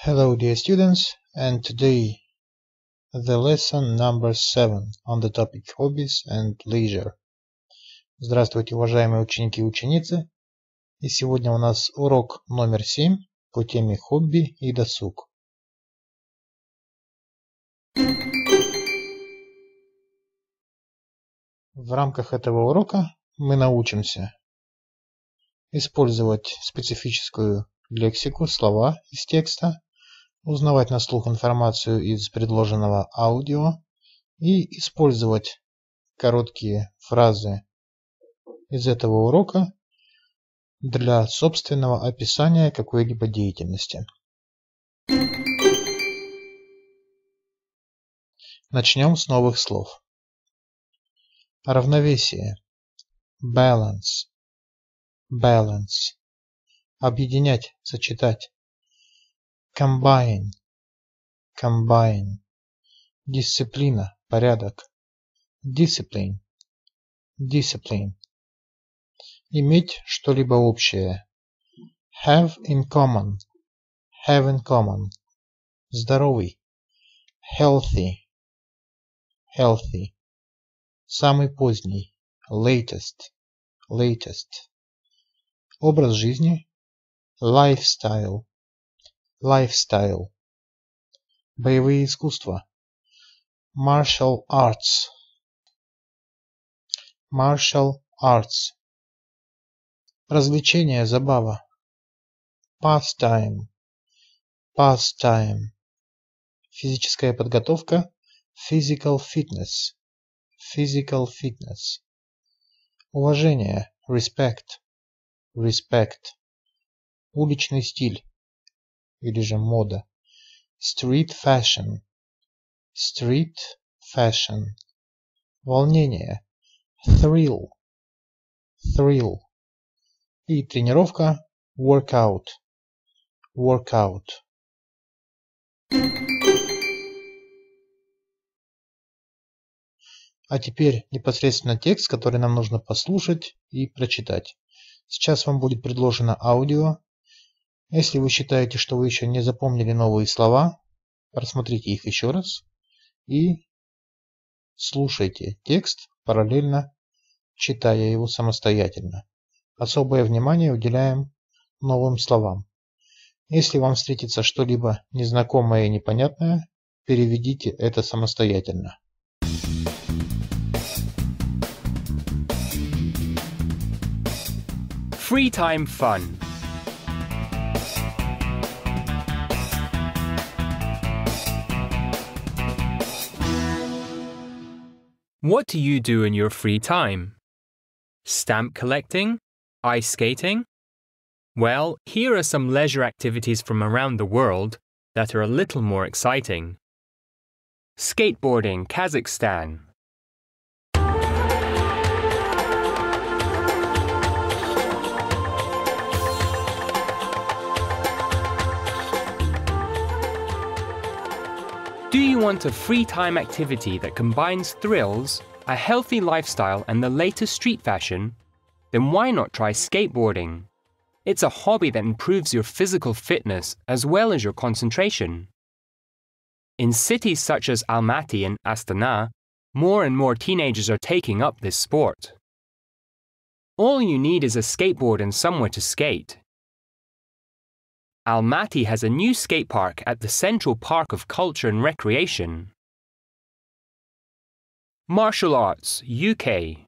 Hello dear students, and today the lesson number 7 on the topic hobbies and leisure. Здравствуйте, уважаемые ученики и ученицы, и сегодня у нас урок номер 7 по теме хобби и досуг. В рамках этого урока мы научимся использовать специфическую лексику, слова из текста, узнавать на слух информацию из предложенного аудио и использовать короткие фразы из этого урока для собственного описания какой-либо деятельности. Начнем с новых слов. Равновесие. Balance. Balance. Объединять, сочетать. Combine. Combine. Дисциплина, порядок. Discipline. Discipline. Иметь что-либо общее. Have in common. Have in common. Здоровый. Healthy. Healthy. Самый поздний. Latest. Latest. Образ жизни. Lifestyle. Lifestyle. Боевые искусства. Martial arts. Martial arts. Развлечение, забава. Pastime. Pastime. Физическая подготовка. Physical fitness. Physical fitness. Уважение. Respect. Respect. Уличный стиль. Или же мода. Street fashion. Street fashion. Волнение. Thrill. Thrill. И тренировка. Workout. Workout. А теперь непосредственно текст, который нам нужно послушать и прочитать. Сейчас вам будет предложено аудио. Если вы считаете, что вы еще не запомнили новые слова, просмотрите их еще раз и слушайте текст, параллельно читая его самостоятельно. Особое внимание уделяем новым словам. Если вам встретится что-либо незнакомое и непонятное, переведите это самостоятельно. Free time fun. What do you do in your free time? Stamp collecting? Ice skating? Well, here are some leisure activities from around the world that are a little more exciting. Skateboarding, Kazakhstan. Do you want a free time activity that combines thrills, a healthy lifestyle and the latest street fashion? Then why not try skateboarding? It's a hobby that improves your physical fitness as well as your concentration. In cities such as Almaty and Astana, more and more teenagers are taking up this sport. All you need is a skateboard and somewhere to skate. Almaty has a new skate park at the Central Park of Culture and Recreation. Martial Arts, UK.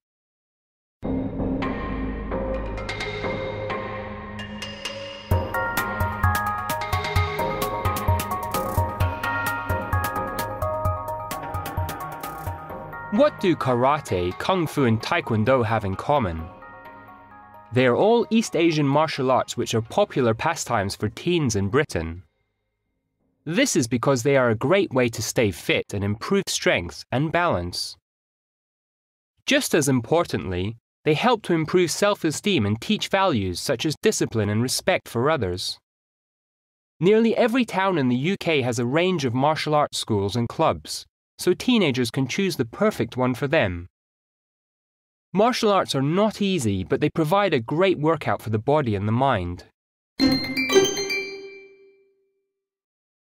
What do karate, kung fu and taekwondo have in common? They are all East Asian martial arts which are popular pastimes for teens in Britain. This is because they are a great way to stay fit and improve strength and balance. Just as importantly, they help to improve self-esteem and teach values such as discipline and respect for others. Nearly every town in the UK has a range of martial arts schools and clubs, so teenagers can choose the perfect one for them. Martial arts are not easy, but they provide a great workout for the body and the mind.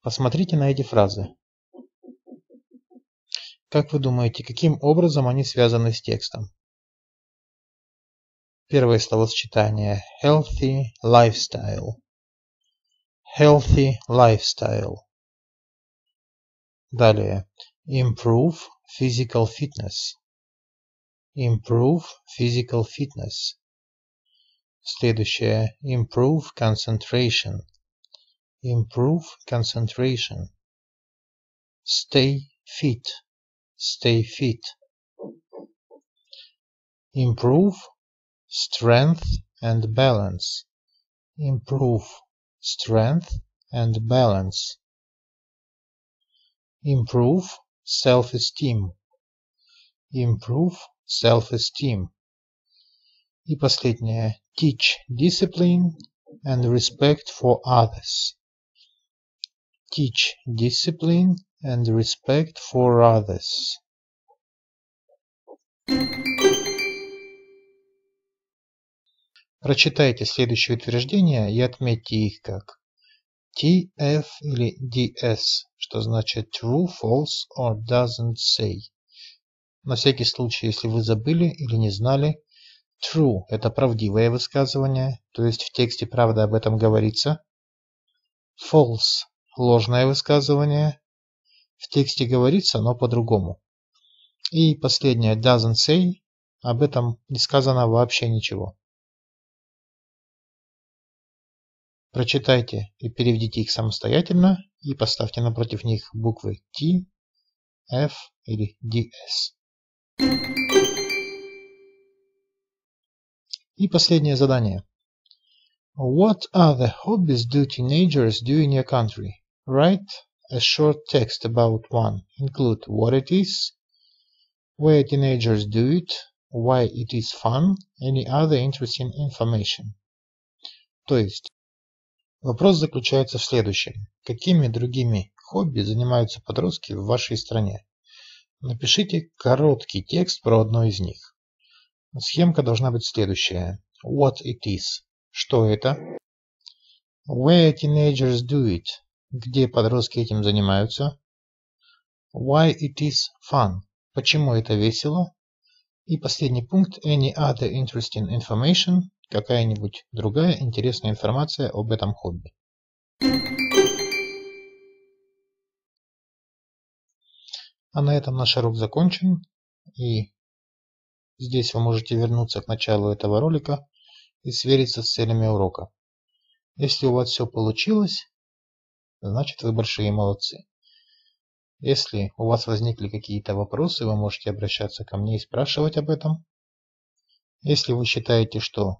Посмотрите на эти фразы. Как вы думаете, каким образом они связаны с текстом? Первое словосочетание healthy lifestyle. Healthy lifestyle. Далее. Improve physical fitness. Improve physical fitness. Следующее. Improve concentration. Improve concentration. Stay fit. Stay fit. Improve strength and balance. Improve strength and balance. Improve self-esteem. Improve self-esteem. И последнее. Teach discipline and respect for others. Teach discipline and respect for others. Прочитайте следующие утверждения и отметьте их как TF или DS, что значит true, false or doesn't say. На всякий случай, если вы забыли или не знали, true – это правдивое высказывание, то есть в тексте правда об этом говорится. False – ложное высказывание, в тексте говорится, но по-другому. И последнее doesn't say, об этом не сказано вообще ничего. Прочитайте и переведите их самостоятельно и поставьте напротив них буквы T, F или DS. И последнее задание. What other hobbies do teenagers do in your country? Write a short text about one. Include what it is, where teenagers do it, why it is fun, any other interesting information. То есть, вопрос заключается в следующем. Какими другими хобби занимаются подростки в вашей стране? Напишите короткий текст про одно из них. Схемка должна быть следующая. What it is. Что это? Where teenagers do it. Где подростки этим занимаются? Why it is fun. Почему это весело? И последний пункт. Any other interesting information. Какая-нибудь другая интересная информация об этом хобби. А на этом наш урок закончен. И здесь вы можете вернуться к началу этого ролика и свериться с целями урока. Если у вас все получилось, значит вы большие молодцы. Если у вас возникли какие-то вопросы, вы можете обращаться ко мне и спрашивать об этом. Если вы считаете, что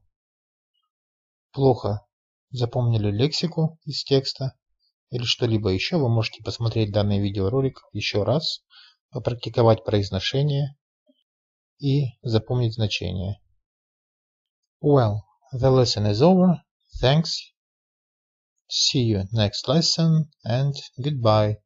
плохо запомнили лексику из текста или что-либо еще, вы можете посмотреть данный видеоролик еще раз, попрактиковать произношение и запомнить значение. Well, the lesson is over. Thanks. See you next lesson and goodbye.